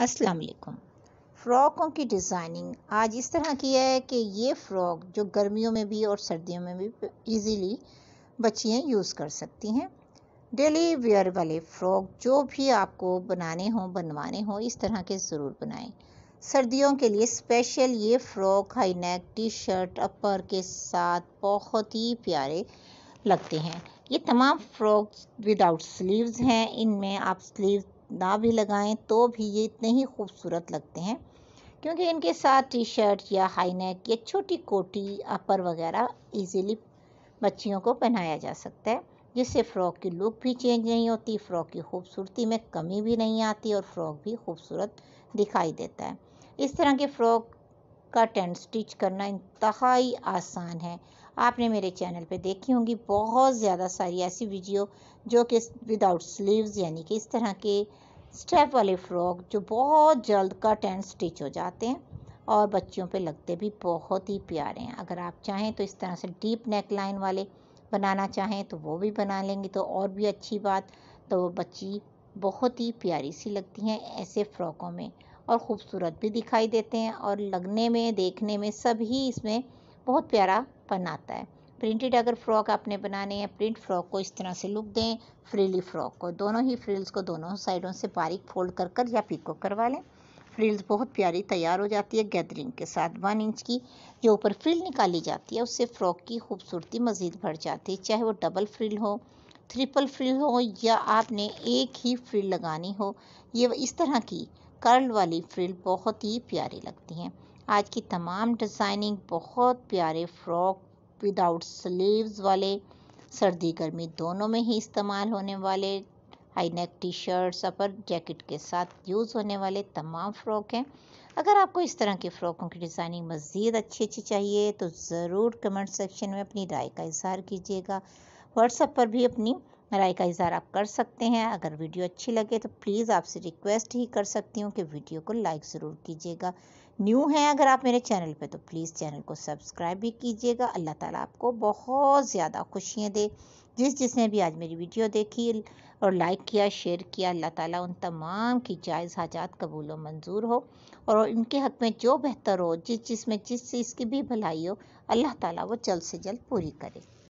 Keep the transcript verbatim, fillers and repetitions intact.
अस्सलाम वालेकुम। फ़्रॉकों की डिज़ाइनिंग आज इस तरह की है कि ये फ़्रॉक जो गर्मियों में भी और सर्दियों में भी इजीली बच्चियाँ यूज़ कर सकती हैं। डेली वेयर वाले फ़्रॉक जो भी आपको बनाने हों बनवाने हों इस तरह के ज़रूर बनाएं। सर्दियों के लिए स्पेशल ये frock high neck T shirt upper के साथ बहुत ही प्यारे लगते हैं। ये तमाम फ़्रॉक्स विदाउट स्लीव्स हैं। इनमें आप स्लीव ना भी लगाएं तो भी ये इतने ही खूबसूरत लगते हैं क्योंकि इनके साथ टी शर्ट या हाई नेक या छोटी कोटी अपर वगैरह इजीली बच्चियों को पहनाया जा सकता है, जिससे फ़्रॉक की लुक भी चेंज नहीं होती, फ़्रॉक की खूबसूरती में कमी भी नहीं आती और फ़्रॉक भी खूबसूरत दिखाई देता है। इस तरह के फ़्रॉक का टेंट स्टिच करना इंतहाई आसान है। आपने मेरे चैनल पे देखी होंगी बहुत ज़्यादा सारी ऐसी वीडियो जो कि विदाउट स्लीव्स यानी कि इस तरह के स्टेप वाले फ़्रॉक जो बहुत जल्द कट एंड स्टिच हो जाते हैं और बच्चियों पे लगते भी बहुत ही प्यारे हैं। अगर आप चाहें तो इस तरह से डीप नेक लाइन वाले बनाना चाहें तो वो भी बना लेंगे तो और भी अच्छी बात। तो बच्ची बहुत ही प्यारी सी लगती हैं ऐसे फ़्रॉकों में और ख़ूबसूरत भी दिखाई देते हैं और लगने में देखने में सभी इसमें बहुत प्यारापन आता है। प्रिंटेड अगर फ़्रॉक आपने बनाने हैं प्रिंट फ़्रॉक को इस तरह से लुक दें। फ्रीली फ़्रॉक को दोनों ही फ्रिल्स को दोनों साइडों से बारीक फोल्ड कर कर या पिको करवा लें। फ्रिल्स बहुत प्यारी तैयार हो जाती है गैदरिंग के साथ। वन इंच की जो ऊपर फ्रिल निकाली जाती है उससे फ़्रॉक की खूबसूरती मज़ीद बढ़ जाती है, चाहे वो डबल फ्रिल हो, ट्रिपल फ्रिल हो या आपने एक ही फ्रिल लगानी हो। ये इस तरह की कर्ल वाली फ्रिल बहुत ही प्यारी लगती हैं। आज की तमाम डिज़ाइनिंग बहुत प्यारे फ़्रॉक विदाउट स्लीव्स वाले सर्दी गर्मी दोनों में ही इस्तेमाल होने वाले high neck T shirts upper jacket के साथ यूज़ होने वाले तमाम फ़्रॉक हैं। अगर आपको इस तरह के फ़्रॉकों की डिज़ाइनिंग मज़ीद अच्छी अच्छी चाहिए तो ज़रूर कमेंट सेक्शन में अपनी राय का इज़हार कीजिएगा। व्हाट्सएप पर भी अपनी राय का इज़हार आप कर सकते हैं। अगर वीडियो अच्छी लगे तो प्लीज़ आपसे रिक्वेस्ट ही कर सकती हूँ कि वीडियो को लाइक ज़रूर कीजिएगा। न्यू हैं अगर आप मेरे चैनल पे तो प्लीज़ चैनल को सब्सक्राइब भी कीजिएगा। अल्लाह ताला आपको बहुत ज़्यादा खुशियाँ दे। जिस जिसने भी आज मेरी वीडियो देखी और लाइक किया शेयर किया, अल्लाह ताला उन तमाम की जायज़ हाजात कबूल व मंजूर हो और इनके हक़ में जो बेहतर हो, जिस जिसमें जिस चीज़ की भी भलाई हो, अल्लाह ताला वो जल्द से जल्द पूरी करे।